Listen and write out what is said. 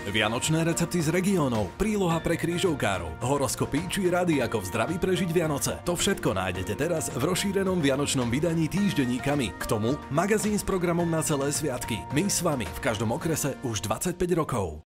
Vianočné recepty z regiónov, príloha pre krížovkárov, horoskopy či rady, ako v zdraví prežiť Vianoce. To všetko nájdete teraz v rozšírenom vianočnom vydaní týždenníkami. K tomu magazín s programom na celé sviatky. My s vami v každom okrese už 25 rokov.